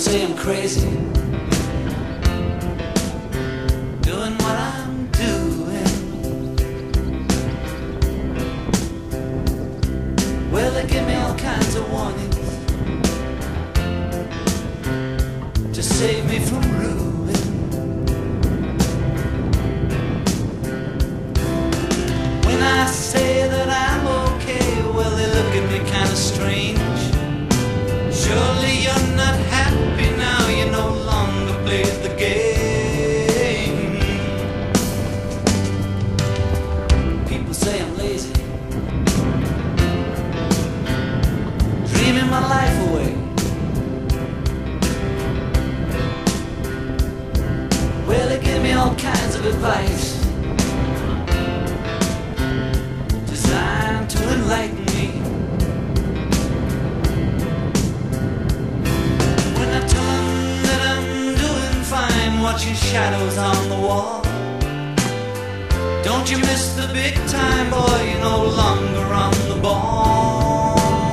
say I'm crazy, doing what I'm doing. Well, they give me all kinds of warnings to save me from ruin. When I say that I'm okay, well, they look at me kind of strange. Surely you're not happy now, you no longer play the game. People say I'm lazy, dreaming my life away. Well, they give me all kinds of advice designed to enlighten me. When I tell them that I'm doing fine, watching shadows on the wall, don't you miss the big time, boy, you're no longer on the ball.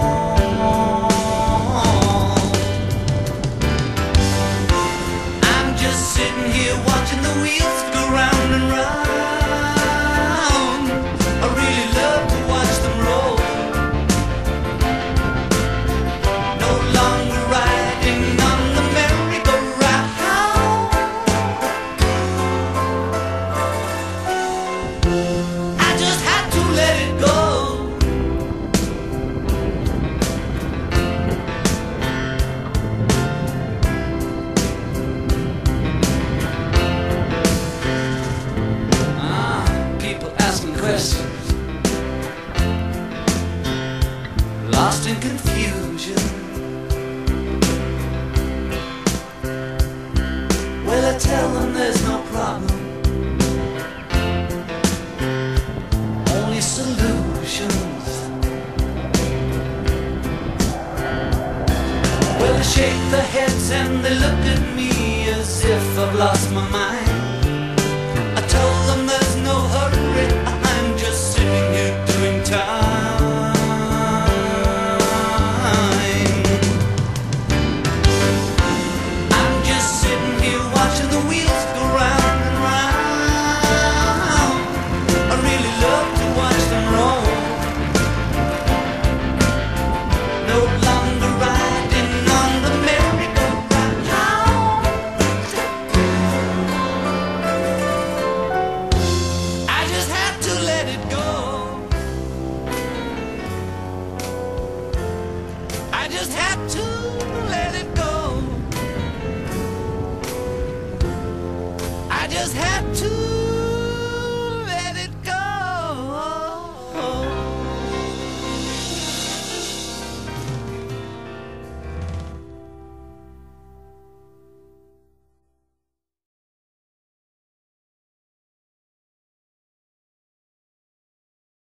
I'm just sitting here watching the wheels go round and round. I really love to watch them roll. No longer riding on the merry-go-round. I just had to let it go. People asking questions, lost in confusion. Well, I tell them there's no problem, only solutions. Well, they shake their heads and they look at me as if I've lost my mind. I told them there's no hurry, I'm just sitting here doing time. I'm just sitting here watching the wheels go round and round. I really love to watch them roll. No longer riding on the merry-go-round. I just had to let it go. I just had to